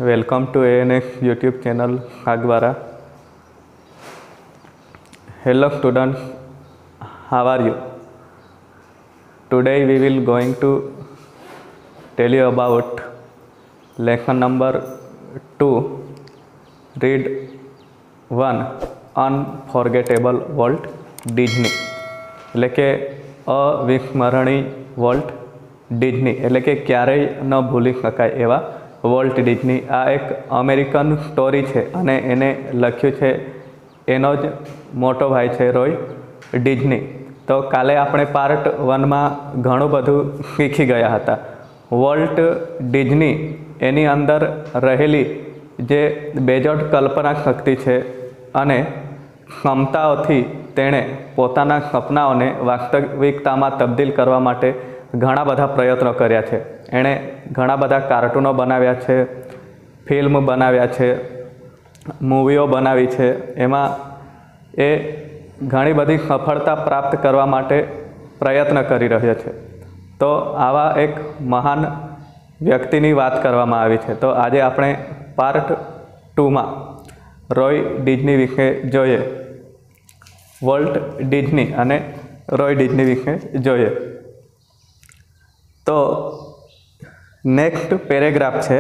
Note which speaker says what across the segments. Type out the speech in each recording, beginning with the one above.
Speaker 1: Welcome to ANX YouTube channel Agwara. Hello students, how are you? Today we will going to tell you about lesson number 2, read 1, Unforgettable Walt Disney. એટલે કે અવિસ્મરણીય Walt Disney એટલે કે ક્યારેય ન ભૂલી શકાય એવા વોલ્ટ ડિઝની. આ એક અમેરિકન સ્ટોરી છે અને એને લખ્યું છે એનો જ મોટો ભાઈ છે રોય ડિઝની. તો કાલે આપણે પાર્ટ 1માં ઘણું બધું શીખી ગયા હતા. વોલ્ટ ડિઝની એની અંદર રહેલી જે બેજોડ કલ્પના શક્તિ છે અને ક્ષમતાઓથી તેણે પોતાના સપનાઓને વાસ્તવિકતામાં તબદીલ કરવા માટે ઘણા બધા પ્રયત્નો કર્યા છે. એણે ઘણા બધા કાર્ટૂનો બનાવ્યા છે, ફિલ્મ બનાવ્યા છે, મૂવીઓ બનાવી છે. એમાં એ ઘણી બધી સફળતા પ્રાપ્ત કરવા માટે પ્રયત્ન કરી રહ્યો છે. તો આવા એક મહાન વ્યક્તિની વાત કરવામાં આવી છે. તો આજે આપણે પાર્ટ 2માં રોય ડિઝની વિશે જોઈએ. વોલ્ટ ડિઝની અને રોય ડિઝની વિશે જોઈએ. તો નેક્સ્ટ પેરેગ્રાફ છે,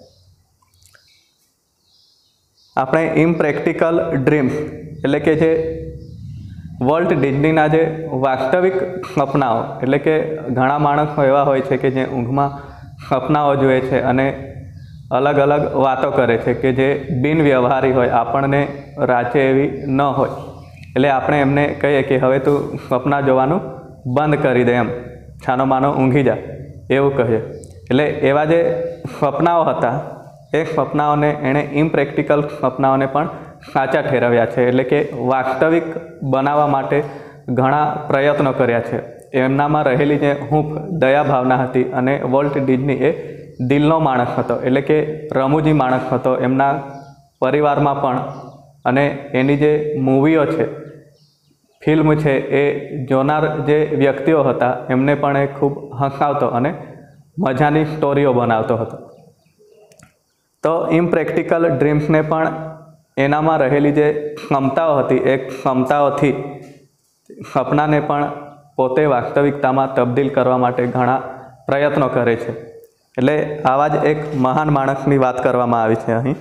Speaker 1: આપણે ઇમ્પ્રેક્ટિકલ ડ્રીમ્સ એટલે કે જે વોલ્ટ ડિઝનીના જે વાસ્તવિક સપનાઓ એટલે કે ઘણા માણસો એવા હોય છે કે જે ઊંઘમાં સપનાઓ જુએ છે અને અલગ અલગ વાતો કરે છે કે જે બિનવ્યવહારી હોય, આપણને રાચે એવી ન હોય. એટલે આપણે એમને કહીએ કે હવે તું સપના જોવાનું બંધ કરી દે, એમ છાનો માનો ઊંઘી જા, એવું કહીએ. એટલે એવા જે સપનાઓ હતા એ સપનાઓને એણે ઇમ્પ્રેક્ટિકલ સપનાઓને પણ સાચા ઠેરવ્યા છે. એટલે કે વાસ્તવિક બનાવવા માટે ઘણા પ્રયત્નો કર્યા છે. એમનામાં રહેલી જે હૂંફ દયા ભાવના હતી અને વોલ્ટ ડિઝની એ દિલનો માણસ હતો, એટલે કે રમૂજી માણસ હતો એમના પરિવારમાં પણ. અને એની જે મૂવીઓ છે, ફિલ્મ છે, એ જોનાર જે વ્યક્તિઓ હતા એમને પણ એ ખૂબ હસાવતો અને મજાની સ્ટોરીઓ બનાવતો હતો. તો ઇમ્પ્રેક્ટિકલ ડ્રીમ્સને પણ એનામાં રહેલી જે ક્ષમતાઓ હતી એ ક્ષમતાઓથી સપનાને પણ પોતે વાસ્તવિકતામાં તબદીલ કરવા માટે ઘણા પ્રયત્નો કરે છે. એટલે આવા જ એક મહાન માણસની વાત કરવામાં આવી છે અહીં.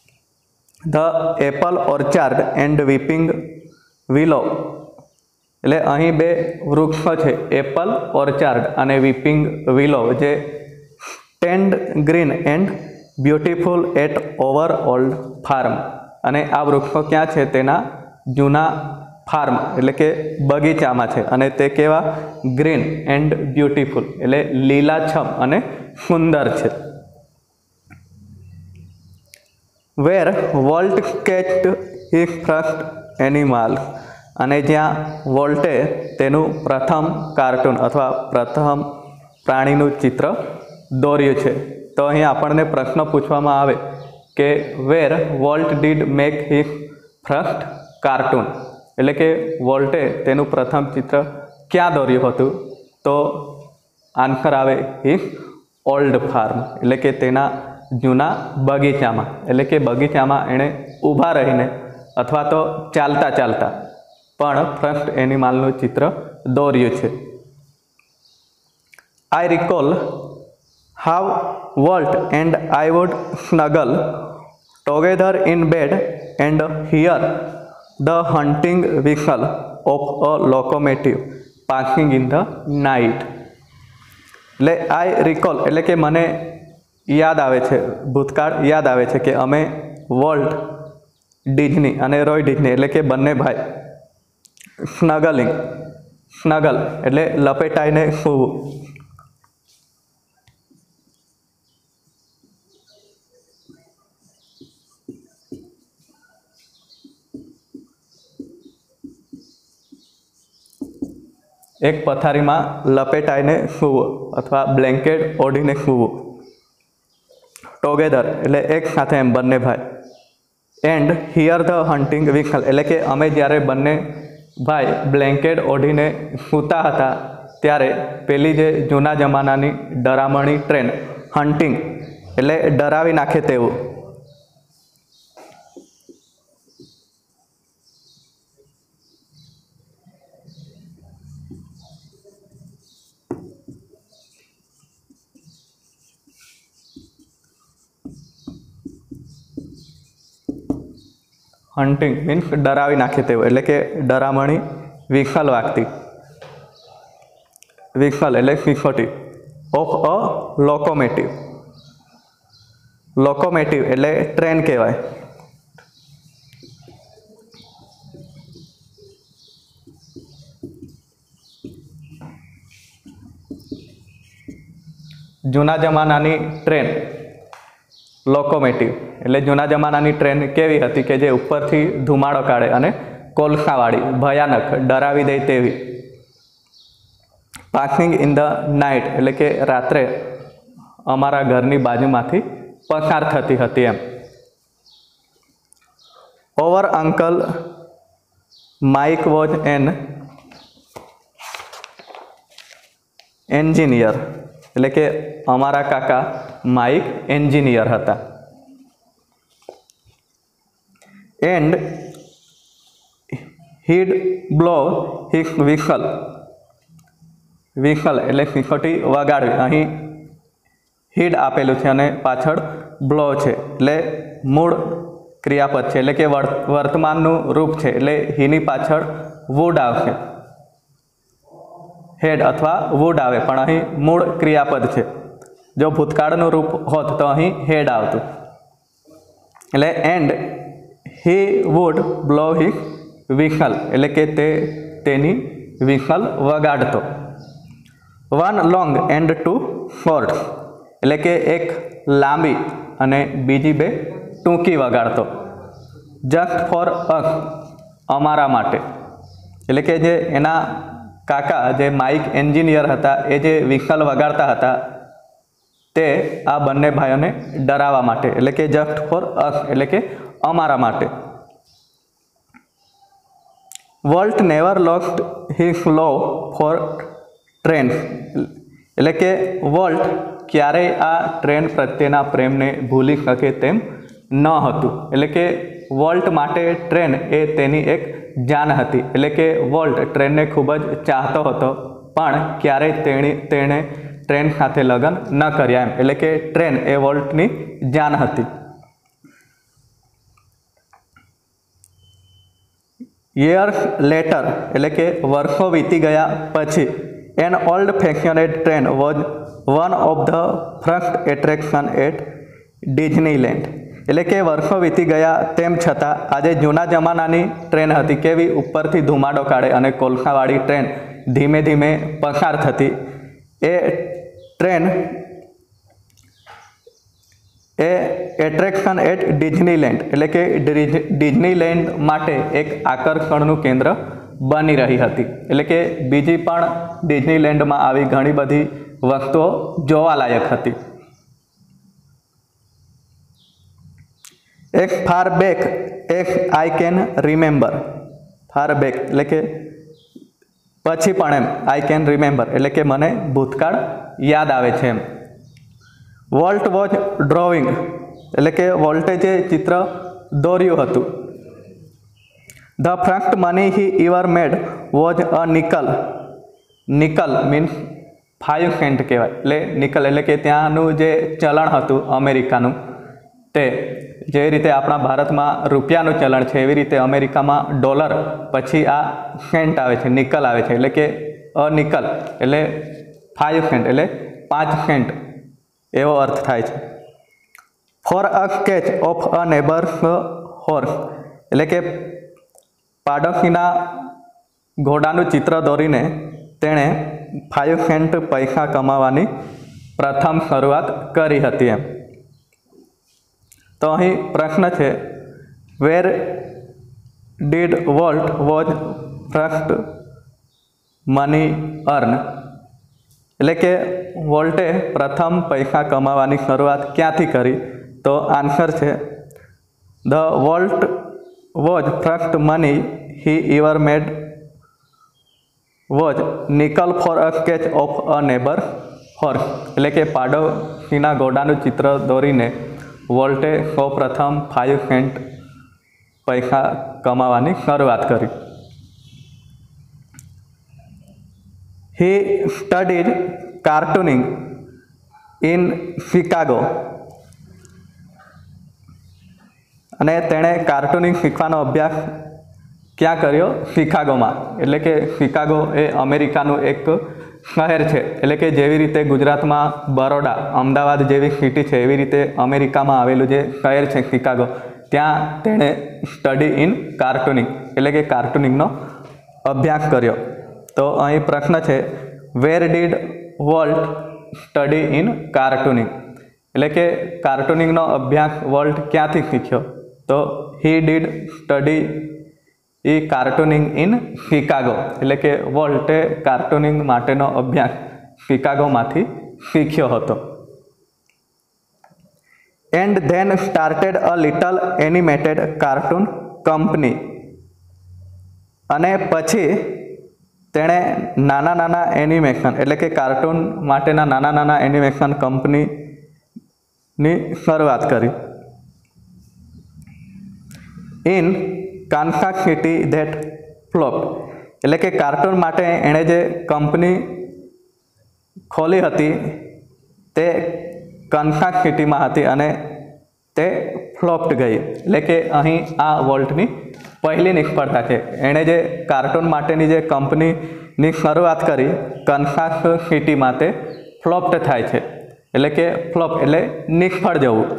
Speaker 1: The apple orchard and weeping willow. એટલે અહીં બે વૃક્ષો છે, એપલ ઓર્ચાર્ડ અને વીપિંગ વિલો, જે stand green and beautiful at over old farm. અને આ વૃક્ષો ક્યાં છે? તેના જૂના ફાર્મ એટલે કે બગીચામાં છે. અને તે કેવા? ગ્રીન એન્ડ બ્યુટીફુલ એટલે લીલાછમ અને સુંદર છે. Where Walt sketched his first animal. અને જ્યાં વોલ્ટે તેનું પ્રથમ કાર્ટૂન અથવા પ્રથમ પ્રાણીનું ચિત્ર દોર્યું છે. તો અહીં આપણને પ્રશ્ન પૂછવામાં આવે કે where Walt did make his first cartoon. એટલે કે વોલ્ટે તેનું પ્રથમ ચિત્ર ક્યાં દોર્યું હતું? તો આન્સર આવે હિઝ ઓલ્ડ ફાર્મ એટલે કે તેના જૂના બગીચામાં. એટલે કે બગીચામાં એણે ઊભા રહીને અથવા તો ચાલતા ચાલતા પણ ફર્સ્ટ એનિમલનું ચિત્ર દોર્યું છે. I recall how Walt and I would snuggle together in bed and hear the hunting vehicle of a locomotive passing in the night. એટલે આઈ રિકોલ એટલે કે મને યાદ આવે છે, ભૂતકાળ યાદ આવે છે કે અમે વોલ્ટ ડિઝની અને રોય ડિઝની એટલે કે બંને ભાઈ સ્નગલ એટલે લપેટાઈને સૂવું. એક પથારીમાં લપેટાઈને સૂવું અથવા બ્લેન્કેટ ઓઢીને સૂવું. ટુગેધર એટલે એક સાથે, એમ બંને ભાઈ. And hear the hunting vehicle એટલે કે અમે જ્યારે બંને ભાઈ બ્લેન્કેટ ઓઢીને સૂતા હતા ત્યારે પેલી જે જૂના જમાનાની ડરામણી ટ્રેન હન્ટિંગ એટલે ડરાવી નાખે તેવું હન્ટિંગ મીન્સ ડરાવી નાખે તેવું, એટલે કે ડરામણી વિકલ વાગતી, વિકલ એટલે સિસોટી. ઓફ અ લોકોમેટિવ, લોકોમેટિવ એટલે ટ્રેન કહેવાય. જૂના જમાનાની ટ્રેન લોકોમેટિવ એટલે જૂના જમાનાની ટ્રેન કેવી હતી કે જે ઉપરથી ધુમાડો કાઢે અને કોલસાવાળી, ભયાનક, ડરાવી દે તેવી. પાસિંગ ઇન ધ નાઇટ એટલે કે રાત્રે અમારા ઘરની બાજુમાંથી પસાર થતી હતી એમ. Over uncle Mike was an engineer એટલે કે અમારા કાકા માઇક એન્જિનિયર હતા. And he'd blow his whistle, whistle એટલે સિસોટી વગાડવી. અહીં હીડ આપેલું છે અને પાછળ બ્લો છે એટલે મૂળ ક્રિયાપદ છે, એટલે કે વર્તમાનનું રૂપ છે, એટલે હીની પાછળ વુડ આવશે, હેડ અથવા વુડ આવે, પણ અહીં મૂળ ક્રિયાપદ છે. જો ભૂતકાળનું રૂપ હોત તો અહીં હેડ આવતું. એટલે and he would blow his whistle એટલે કે તે તેની વિસલ વગાડતો. One long and two short એટલે કે એક લાંબી અને બીજી બે ટૂંકી વગાડતો. જસ્ટ ફોર અસ અમારા માટે એટલે કે જે એના કાકા જે માઇક એન્જિનિયર હતા એ જે વિસલ વગાડતા હતા તે આ બંને ભાઈઓને ડરાવવા માટે, એટલે કે જસ્ટ ફોર અસ એટલે કે અમારા માટે. Walt never lost his love for train એટલે કે વોલ્ટ ક્યારેય આ ટ્રેન પ્રત્યેના પ્રેમને ભૂલી શકે તેમ ન હતું. એટલે કે વોલ્ટ માટે ટ્રેન એ તેની એક જાન હતી, એટલે કે વોલ્ટ ટ્રેનને ખૂબ જ ચાહતો હતો પણ ક્યારેય તેણે ટ્રેન સાથે લગ્ન ન કર્યા એમ, એટલે કે ટ્રેન એ વોલ્ટની જાન હતી. યર્સ લેટર એટલે કે વર્ષો વીતી ગયા પછી an old fashioned train was one of the first attraction at Disneyland એટલે કે વર્ષો વીતી ગયા તેમ છતાં આજે જૂના જમાનાની ટ્રેન હતી, કેવી ઉપરથી ધુમાડો કાઢે અને કોલસાવાળી ટ્રેન ધીમે ધીમે પસાર થતી. એ ટ્રેન એ એટ્રેક્શન એટ ડિઝનીલેન્ડ એટલે કે ડિઝનીલેન્ડ માટે એક આકર્ષણનું કેન્દ્ર બની રહી હતી. એટલે કે બીજી પણ ડિઝનીલેન્ડમાં આવી ઘણી બધી વસ્તુઓ જોવાલાયક હતી. એક ફાર બેક એક I can remember, far back એટલે કે પછી પણ એમ, આઈ કેન રિમેમ્બર એટલે કે મને ભૂતકાળ યાદ આવે છે એમ. વોલ્ટ વોઝ ડ્રોઈંગ એટલે કે વોલ્ટે જે ચિત્ર દોર્યું હતું. The first money he ever made was a nickel, nickel means 5 cent કહેવાય, એટલે નિકલ એટલે કે ત્યાંનું જે ચલણ હતું અમેરિકાનું, તે જે રીતે આપણા ભારતમાં રૂપિયાનું ચલણ છે એવી રીતે અમેરિકામાં ડોલર પછી આ સેન્ટ આવે છે, નિકલ આવે છે, એટલે કે અ નિકલ એટલે 5 સેન્ટ એટલે 5 સેન્ટ એવો અર્થ થાય છે. For a sketch of a neighbour's horse એટલે કે પાડોશીના ઘોડાનું ચિત્ર દોરીને તેણે 5 સેન્ટ પૈસા કમાવાની પ્રથમ શરૂઆત કરી હતી એમ. તો અહીં પ્રશ્ન છે, where did Walt was first money earn એટલે કે વોલ્ટે પ્રથમ પૈસા કમાવાની શરૂઆત ક્યાંથી કરી? તો આન્સર છે the Walt was first money he ever made was nickel for a sketch of a neighbour horse એટલે કે પાડોશીના ઘોડાનું ચિત્ર દોરીને વોલ્ટે સૌ પ્રથમ 5 સેન્ટ પૈસા કમાવાની શરૂઆત કરી. He studied cartooning in Chicago અને તેણે કાર્ટૂનિંગ શીખવાનો અભ્યાસ ક્યાં કર્યો? શિકાગોમાં. એટલે કે શિકાગો એ અમેરિકાનું એક શહેર છે. એટલે કે જેવી રીતે ગુજરાતમાં બરોડા, અમદાવાદ જેવી સિટી છે, એવી રીતે અમેરિકામાં આવેલું જે શહેર છે શિકાગો, ત્યાં તેણે સ્ટડી ઇન કાર્ટૂનિંગ એટલે કે કાર્ટૂનિંગનો અભ્યાસ કર્યો. તો અહીં પ્રશ્ન છે, where did Walt study in cartooning? એટલે કે કાર્ટૂનિંગનો અભ્યાસ વોલ્ટ ક્યાંથી શીખ્યો? તો he did study cartooning in Chicago. એટલે કે વોલ્ટે કાર્ટૂનિંગ માટેનો અભ્યાસ શિકાગોમાંથી શીખ્યો હતો. And then started a little animated cartoon company. અને પછી તેણે નાના એનિમેશન એટલે કે કાર્ટૂન માટેના નાના એનિમેશન કંપનીની શરૂઆત કરી. In Kansas City that flopped. એટલે કે કાર્ટૂન માટે એણે જે કંપની ખોલી હતી તે કાન્સાસ સિટીમાં હતી અને તે ફ્લોપ્ડ ગઈ. એટલે કે અહીં આ વોલ્ટની પહેલી નિષ્ફળતા છે. એણે જે કાર્ટૂન માટેની જે કંપનીની શરૂઆત કરી કાન્સાસ સિટીમાં, તે ફ્લોપ્ડ થાય છે. એટલે કે ફ્લોપ એટલે નિષ્ફળ જવું.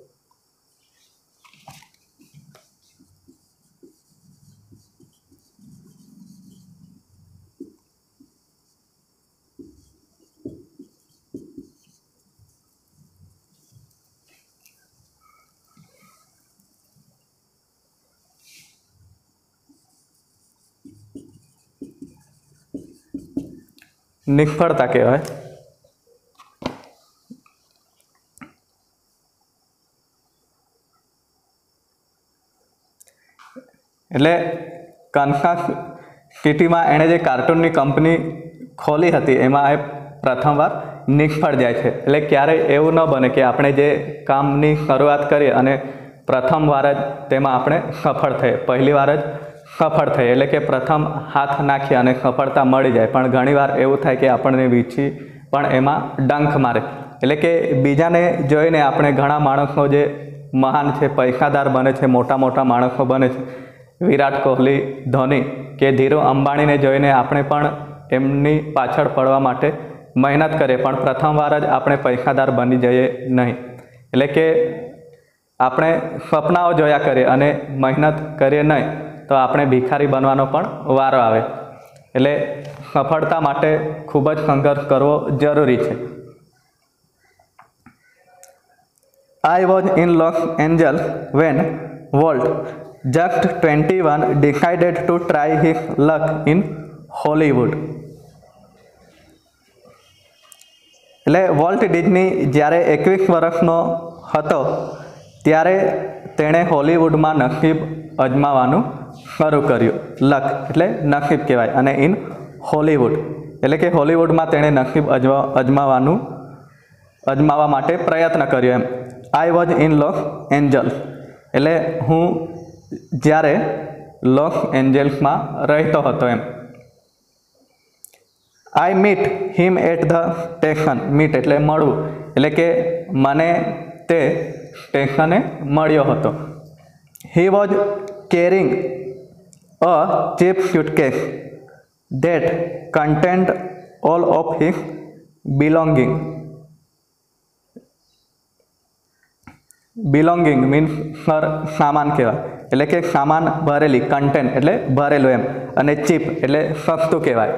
Speaker 1: નિષ્ફળતા કહેવાય. એટલે કાન્સાસ સિટીમાં એણે જે કાર્ટૂનની કંપની ખોલી હતી એમાં એ પ્રથમવાર નિષ્ફળ જાય છે. એટલે ક્યારેય એવું ન બને કે આપણે જે કામની શરૂઆત કરીએ અને પ્રથમવાર જ તેમાં આપણે સફળ થઈએ, પહેલી વાર જ સફળ થઈએ. એટલે કે પ્રથમ હાથ નાખીએ અને સફળતા મળી જાય, પણ ઘણીવાર એવું થાય કે આપણને વીછી પણ એમાં ડંખ મારે. એટલે કે બીજાને જોઈને આપણે ઘણા માણસો જે મહાન છે, પૈસાદાર બને છે, મોટા માણસો બને છે, વિરાટ કોહલી, ધોની કે ધીરુ અંબાણીને જોઈને આપણે પણ એમની પાછળ પડવા માટે મહેનત કરીએ, પણ પ્રથમવાર જ આપણે પૈસાદાર બની જઈએ નહીં. એટલે કે આપણે સપનાઓ જોયા કરીએ અને મહેનત કરીએ નહીં તો આપણે ભિખારી બનવાનો પણ વારો આવે. એટલે સફળતા માટે ખૂબ જ સંઘર્ષ કરવો જરૂરી છે. I was in Los Angeles when Walt, just 21, decided to try his luck in Hollywood. એટલે વોલ્ટ ડિઝની જ્યારે 21 વર્ષનો હતો ત્યારે તેણે હોલિવૂડમાં નસીબ અજમાવાનું શરૂ કર્યું. લક એટલે નસીબ કહેવાય, અને ઇન હોલિવૂડ એટલે કે હોલિવૂડમાં તેણે નસીબ અજમાવવા માટે પ્રયત્ન કર્યો એમ. I was in Los Angeles એટલે હું જ્યારે લોસ એન્જલ્સમાં રહેતો હતો એમ. I meet him at the station. Meet એટલે મળવું, એટલે કે મને તે સ્ટેશને મળ્યો હતો. He was carrying a cheap suitcase that contained all of his belonging. Belonging means સામાન કહેવાય. એટલે કે સામાન ભરેલી, કન્ટેન્ટ એટલે ભરેલું એમ, અને ચીપ એટલે સસ્તું કહેવાય.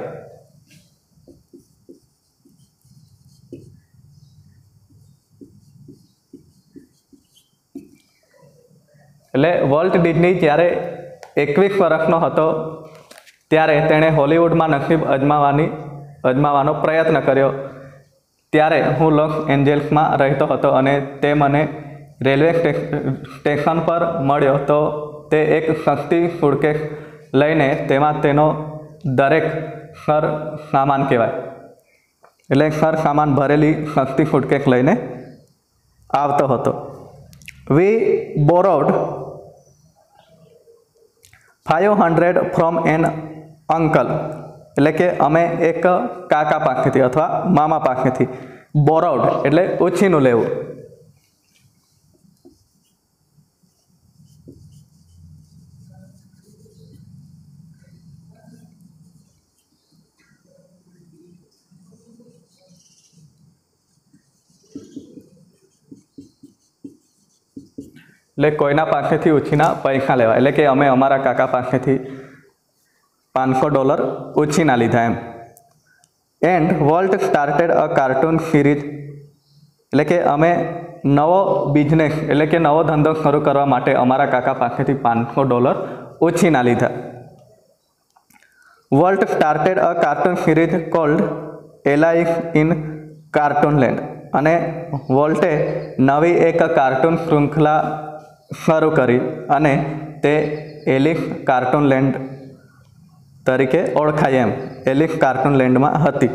Speaker 1: એટલે વોલ્ટ ડિઝની જ્યારે 21 વર્ષનો હતો ત્યારે તેણે હોલિવૂડમાં નસીબ અજમાવવાનો પ્રયત્ન કર્યો. ત્યારે હું લોસ એન્જલ્સમાં રહેતો હતો અને તે મને રેલવે સ્ટેશન પર મળ્યો. તો તે એક સસ્તી સુટકેસ લઈને તેમાં તેનો દરેક સામાન કહેવાય, એટલે સામાન ભરેલી સસ્તી સુટકેસ લઈને આવતો હતો. We borrowed 500 from an uncle. એટલે કે અમે એક કાકા પાસેથી અથવા મામા પાસેથી. બોરોડ એટલે ઉછીનું લેવું. એટલે કોઈના પાસેથી ઉછીના પૈસા લેવા, એટલે કે અમે અમારા કાકા પાસેથી $500 ઉછીના લીધા એમ. And Walt started a cartoon series, એટલે કે અમે નવો બિઝનેસ એટલે કે નવો ધંધો શરૂ કરવા માટે અમારા કાકા પાસેથી $500 ઉછીના લીધા. Walt started a cartoon series called Alice in Cartoonland, અને વોલ્ટે નવી એક કાર્ટૂન શૃંખલા શરૂ કરી અને તે એલિસ કાર્ટૂનલેન્ડ તરીકે ઓળખાય એમ, એલિસ કાર્ટૂનલેન્ડમાં હતી.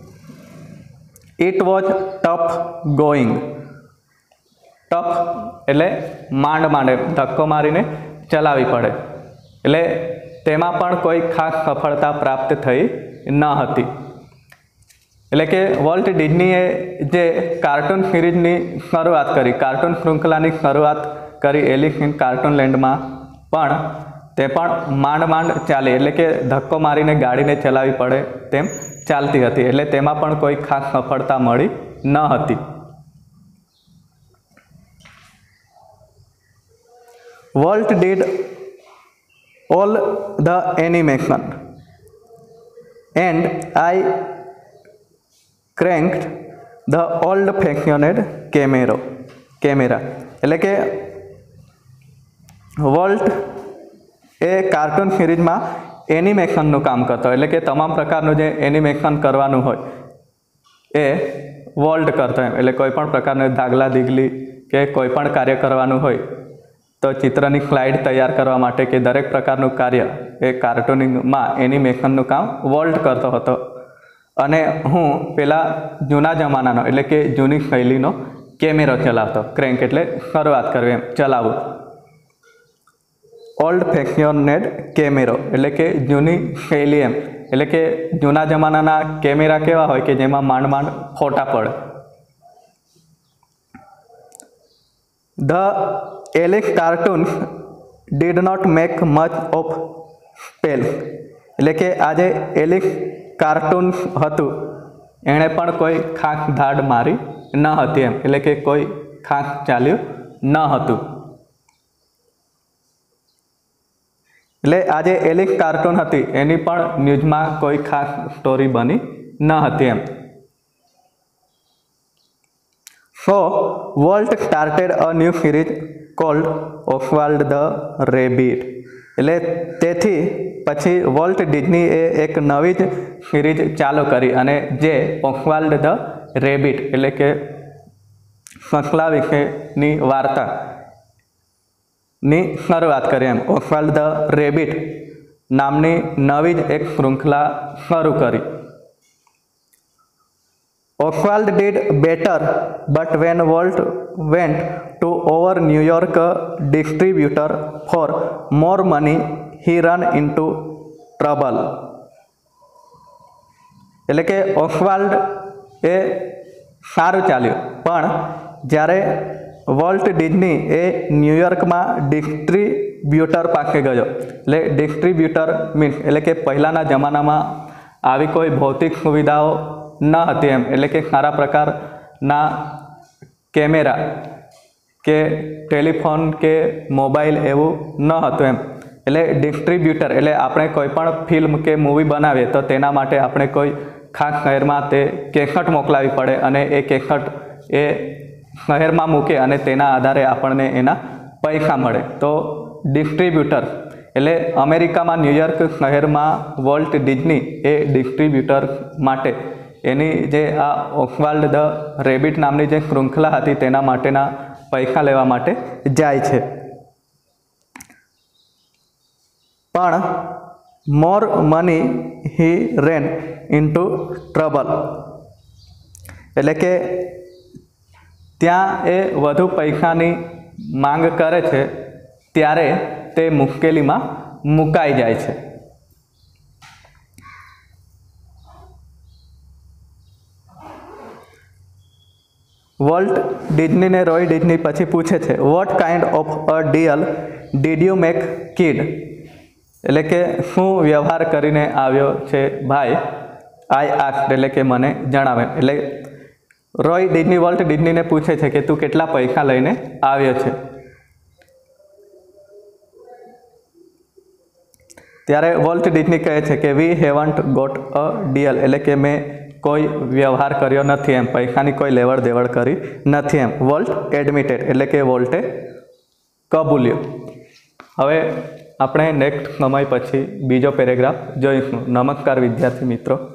Speaker 1: It was tough going, tough એટલે માંડ ધક્કો મારીને ચલાવવી પડે, એટલે તેમાં પણ કોઈ ખાસ સફળતા પ્રાપ્ત થઈ ન હતી. એટલે કે વોલ્ટ ડિઝનીએ જે કાર્ટૂન સિરીઝની શરૂઆત કરી, કાર્ટૂન શૃંખલાની શરૂઆત કરી એલિસ ઇન કાર્ટૂનલેન્ડમાં, પણ તે પણ માંડ ચાલી, એટલે કે ધક્કો મારીને ગાડીને ચલાવવી પડે તેમ ચાલતી હતી, એટલે તેમાં પણ કોઈ ખાસ સફળતા મળી ન હતી. Walt did all the animation and I cranked the old fashioned camera, એટલે કે વોલ્ટ એ કાર્ટૂન સિરીઝમાં એનિમેશનનું કામ કરતો, એટલે કે તમામ પ્રકારનું જે એનિમેશન કરવાનું હોય એ વોલ્ટ કરતો એમ, એટલે કોઈ પણ પ્રકારનું ધાગલા દીગલી કે કોઈ પણ કાર્ય કરવાનું હોય તો ચિત્રની સ્લાઇડ તૈયાર કરવા માટે કે દરેક પ્રકારનું કાર્ય એ કાર્ટૂનિંગમાં એનિમેશનનું કામ વોલ્ટ કરતો હતો. અને હું પેલા જૂના જમાનાનો એટલે કે જૂની શૈલીનો કેમેરો ચલાવતો, ક્રેન્ક એટલે શરૂઆત કરવી એમ, ચલાવવું. ઓલ્ડ ફેશનેડ કેમેરો એટલે કે જૂની શૈલી એમ, એટલે કે જૂના જમાનાના કેમેરા કેવા હોય કે જેમાં માંડ ફોટા પડે. The Alice cartoons did not make much of spell, એટલે કે આજે એલિસ કાર્ટૂન હતું એણે પણ કોઈ ખાસ ધાડ મારી ન હતી એમ, એટલે કે કોઈ ખાસ ચાલ્યું ન હતું. એટલે આજે એલિસ કાર્ટૂન હતી એની પણ ન્યૂઝમાં કોઈ ખાસ સ્ટોરી બની ન હતી એમ. So Walt started a new series called Oswald the rabbit, એટલે તેથી પછી વોલ્ટ ડિઝનીએ એક નવી જ સિરીઝ ચાલુ કરી અને જે ઓસ્વાલ્ડ ધ રેબિટ એટલે કે સસલા વિશેની વાર્તાની શરૂઆત કરી એમ. ઓસ્વાલ્ડ ધ રેબિટ નામની નવી જ એક શૃંખલા શરૂ કરી. Oswald did better, but when Walt went to our New York distributor for more money, he ran into trouble. એટલે કે ઓસ્વાલ્ડ એ સારું ચાલ્યું, પણ જ્યારે વોલ્ટ ડિઝની એ ન્યૂયોર્કમાં ડિસ્ટ્રીબ્યુટર પાસે ગયો, એટલે ડિસ્ટ્રીબ્યુટર મીન્સ એટલે કે પહેલાંના જમાનામાં આવી કોઈ ભૌતિક સુવિધાઓ ન હતી એમ, એટલે કે સારા પ્રકારના કેમેરા કે ટેલિફોન કે મોબાઈલ એવું ન હતું એમ. એટલે ડિસ્ટ્રીબ્યુટર એટલે આપણે કોઈ પણ ફિલ્મ કે મૂવી બનાવીએ તો તેના માટે આપણે કોઈ ખાસ શહેરમાં તે કેસેટ મોકલાવી પડે અને એ કેસેટ એ શહેરમાં મૂકે અને તેના આધારે આપણને એના પૈસા મળે. તો ડિસ્ટ્રીબ્યુટર એટલે અમેરિકામાં ન્યૂયોર્ક શહેરમાં વોલ્ટ ડિઝની એ ડિસ્ટ્રીબ્યુટર માટે એની જે આ ઓસ્વાલ્ડ ધ રેબિટ નામની જે શૃંખલા હતી તેના માટેના પૈસા લેવા માટે જાય છે. પણ more money he ran into trouble, એટલે કે ત્યાં એ વધુ પૈસાની માંગ કરે છે ત્યારે તે મુશ્કેલીમાં મુકાઈ જાય છે. વોલ્ટ ડિઝનીને રોય ડિઝની પછી પૂછે છે, what kind of a deal did you make kid, એટલે કે શું વ્યવહાર કરીને આવ્યો છે ભાઈ, આઈ આસ્ક્ડ એટલે કે મને જણાવે. એટલે રોય ડિઝની વોલ્ટ ડિઝનીને પૂછે છે કે તું કેટલા પૈસા લઈને આવ્યો છે. ત્યારે વોલ્ટ ડિઝની કહે છે કે we haven't got a deal, એટલે કે મેં કોઈ વ્યવહાર કર્યો નથી એમ, પૈસાની કોઈ લેવડ દેવડ કરી નથી એમ. વોલ્ટ એડમિટેડ, એટલે કે વોલ્ટે કબૂલ્યો. હવે આપણે નેક્સ્ટ સમય પછી બીજો પેરેગ્રાફ જોઈશું. નમસ્કાર વિદ્યાર્થી મિત્રો.